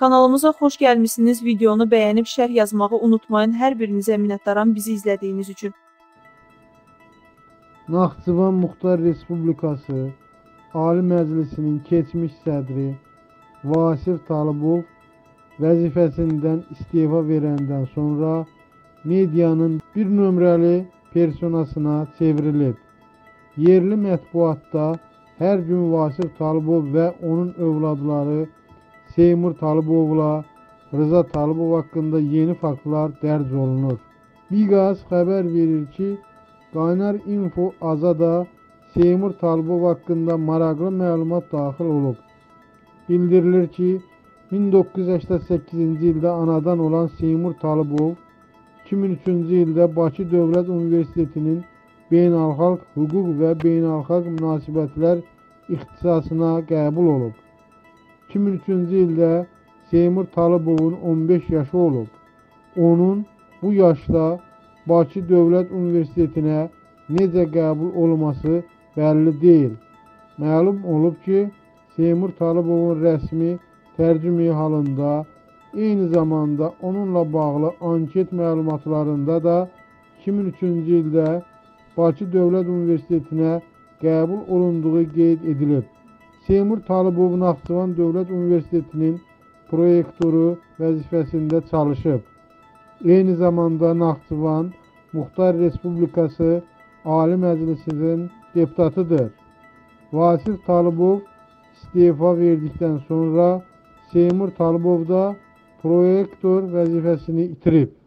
Kanalımıza xoş gəlmişsiniz. Videonu bəyənib şərh yazmağı unutmayın. Hər birinizə minnətdaram bizi izlədiyiniz üçün. Naxçıvan Muxtar Respublikası Ali Məclisinin keçmiş sədri Vasif Talıbov vəzifəsindən istefa verəndən sonra medianın bir nömrəli personasına çevrilib. Yerli mətbuatda hər gün Vasif Talıbov və onun övladları Seymur Talıbovla Rıza Talıbov haqqında yeni faktlar dərc olunur. Biqaz xəbər verir ki, Qaynar Info Azada Seymur Talıbov haqqında maraqlı məlumat daxil olub. Bildirilir ki, 1988-ci ildə anadan olan Seymur Talıbov 2003-cü ildə Bakı Dövlət Universitetinin Beynəlxalq Hüquq və Beynəlxalq Münasibətlər ixtisasına qəbul olub. 2003-cü ildə Seymur Talıbovun 15 yaşı olub. Onun bu yaşda Bakı Dövlət Universitetinə necə qəbul olması bəlli deyil. Məlum olub ki, Seymur Talıbovun rəsmi tərcüme halında eyni zamanda onunla bağlı anket məlumatlarında da 2003-cü ildə Bakı Dövlət Universitetinə qəbul olunduğu qeyd edilib. Seymur Talıbov Naxçıvan Dövlət Universitetinin prorektoru vəzifəsində çalışıb. Eyni zamanda Naxçıvan Muxtar Respublikası Ali Məclisinin deputatıdır. Vasif Talıbov istefa verdikdən sonra Seymur Talıbov da prorektor vəzifəsini itirib.